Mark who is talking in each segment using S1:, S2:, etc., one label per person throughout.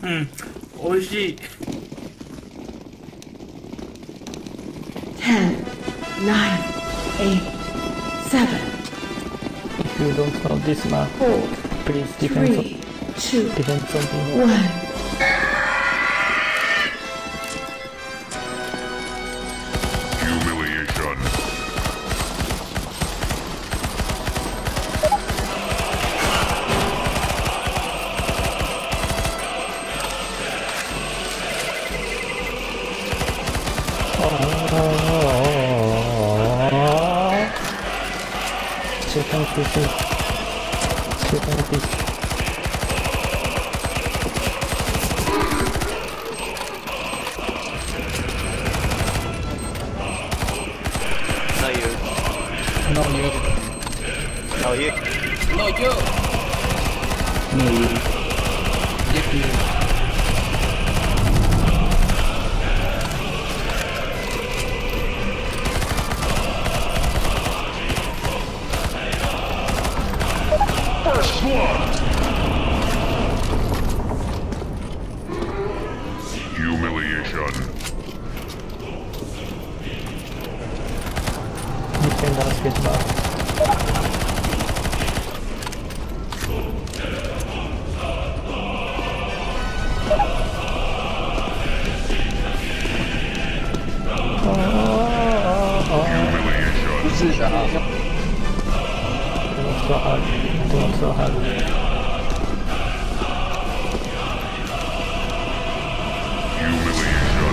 S1: 美味しい。
S2: 10, 9, 8, 7,
S3: If you don't know this map,
S2: 4,
S3: please
S2: 3, 2,
S3: defend something.
S2: 1.
S4: Humiliation.
S3: Second PC. Second PC.
S5: No you.
S3: No you.
S5: No you.
S1: No, yo.
S3: No you.
S1: Get you.
S4: First blood. Humiliation.
S3: Defend us, get back.
S4: Humiliation.
S1: 不是的啊。
S3: Don't so hard. Don't so hard.
S4: Humiliation.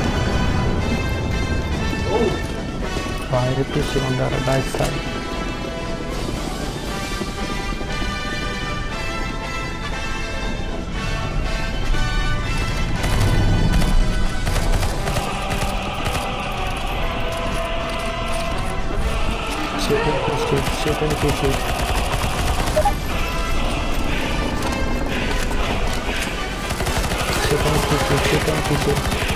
S3: Fire push on the right side. Second PC. Second PC.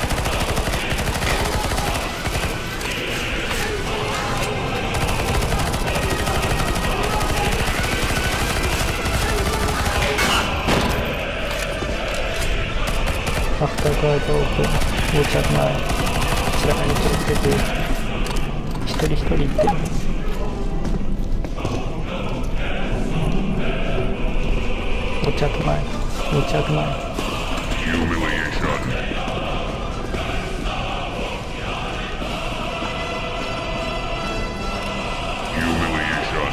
S3: After guard open, watch at my こちらに気をつけて一人一人行ってwatch at my watch at my
S4: Humiliation. Humiliation.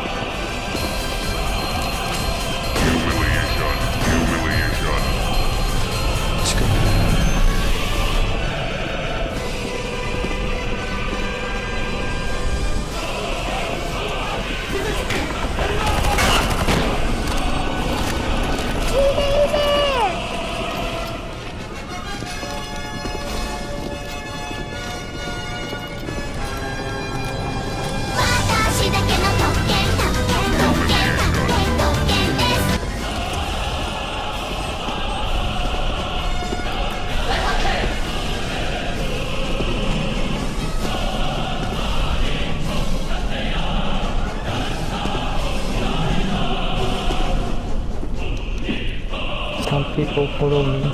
S4: Humiliation. Humiliation.
S3: 近く
S6: 私だけの特権特権特権特権です
S3: Some people follow me.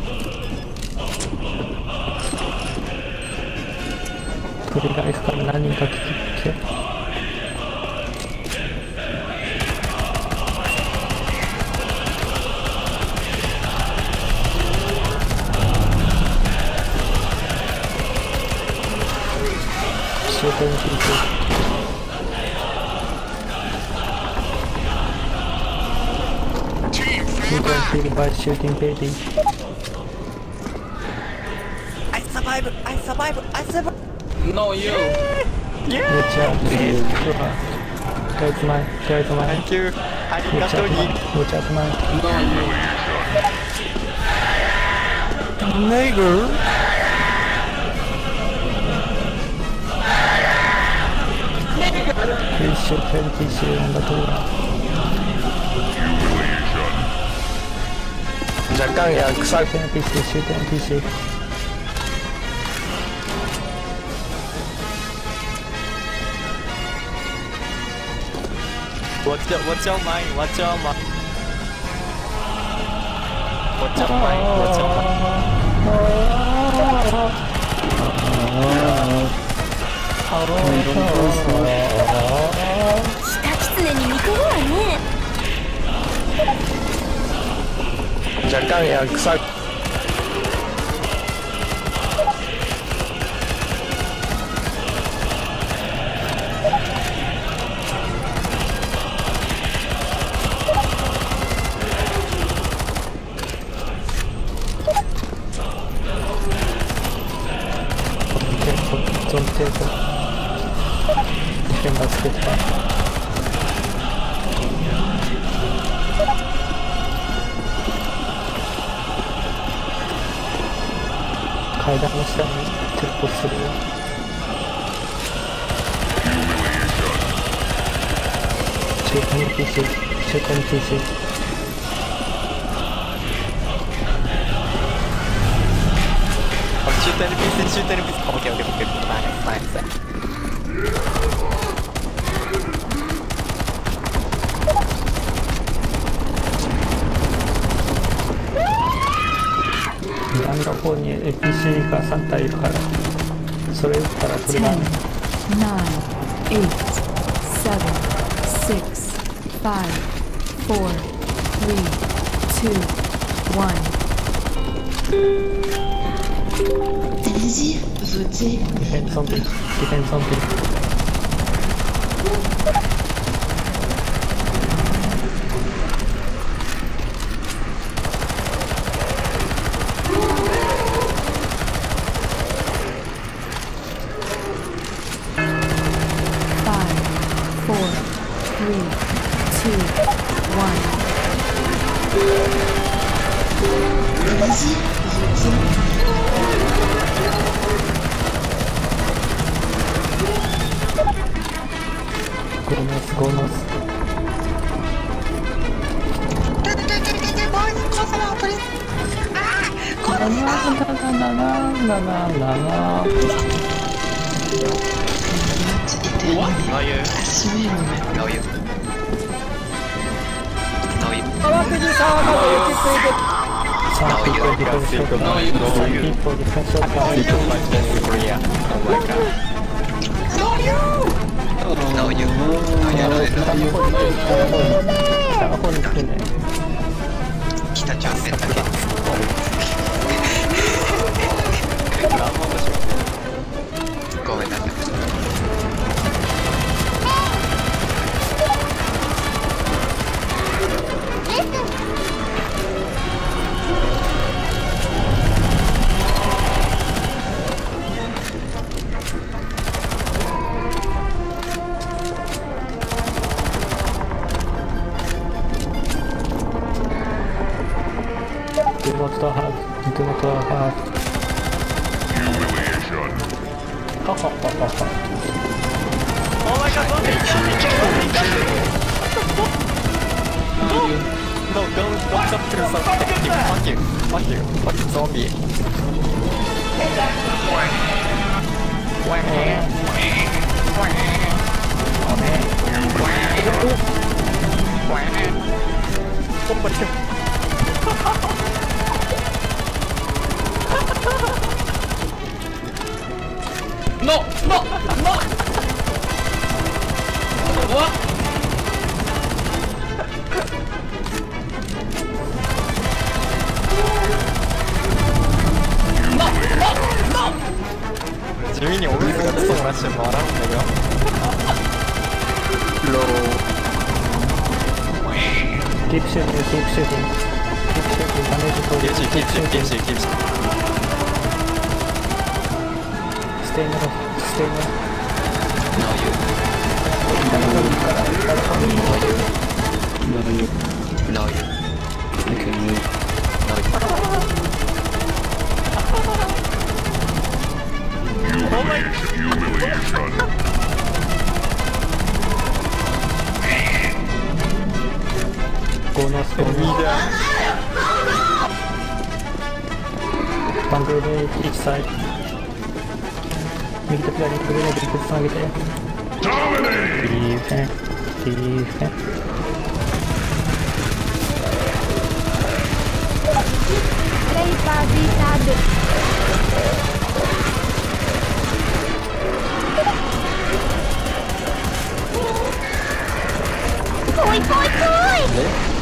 S3: とりあえずから何人か来てSecond PC. You can kill by shooting baby.
S5: I survive! I survive! I survive!
S1: No, you.
S3: Watch out. Guys mine. Guys mine.
S5: Thank you! ありが
S3: Watch
S5: とう
S3: out
S5: に
S3: mine. Watch out mine.
S1: No, you.
S5: Nigger!
S3: Please shoot heavy PC on the door.
S4: Humiliation.
S5: 若干や臭い
S3: Shoot NPC. Shoot NPC.
S5: What's your mind? What's your mind? What's your mind? What's your
S6: キツネに似てるわね。
S5: 若干や臭い。
S3: ゾンテートディフェンダーつけてた。階段の下にテレポするよ。中間に PC 中間に PC。
S5: シューターのピース、シューターのピース。オッケーオッケーオッケー。ナイスナイス。
S3: 段の方に APC が3体いるから、それ打ったら取れない。
S2: 9, 8, 7, 6, 5, 4, 3, 2, 1.
S6: Allez-y, votez.
S3: ディフェンゾンビ、ディフェンゾンビ。
S6: Allez-y, votez.
S3: ゴーナスゴーナス。北の方に来てね。
S5: 北朝鮮だけ。ごめんなさい。
S3: Do not have.
S4: Humiliation.
S3: Ha ha ha ha ha.
S5: Oh my god, don't jump through something. Fuck you, zombie.
S1: No! What? No!
S5: 地味にお水がクソ漏らしても笑うんだけど。
S3: Keep shooting. Damage to
S5: keep shooting.
S3: Stay middle.
S5: No you. I can move.
S4: Humiliation.
S3: Go north. One grenade each side. 右と左にグレネードいくつつなげて。
S4: Dominate.
S3: ディフェン。
S6: Lei fazitado. ぽいぽいぽい。